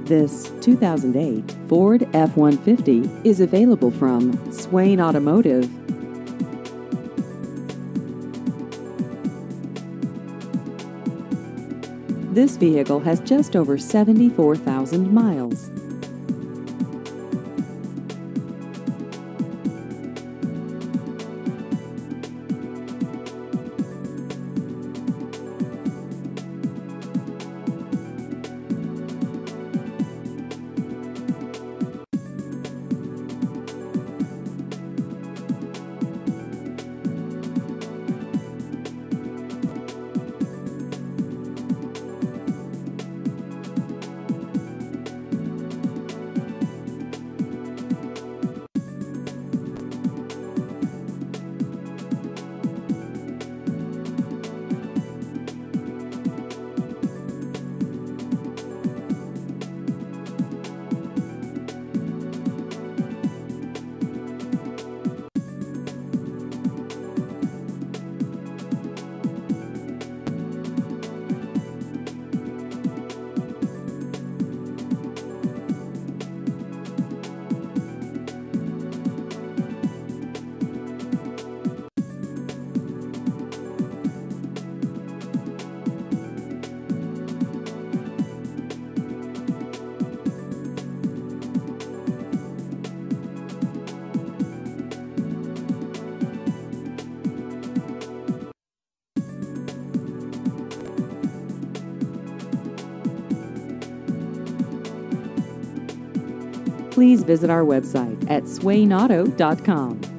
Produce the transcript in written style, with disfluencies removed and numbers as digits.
This 2008 Ford F-150 is available from Swain Automotive. This vehicle has just over 74,000 miles. Please visit our website at swainauto.com.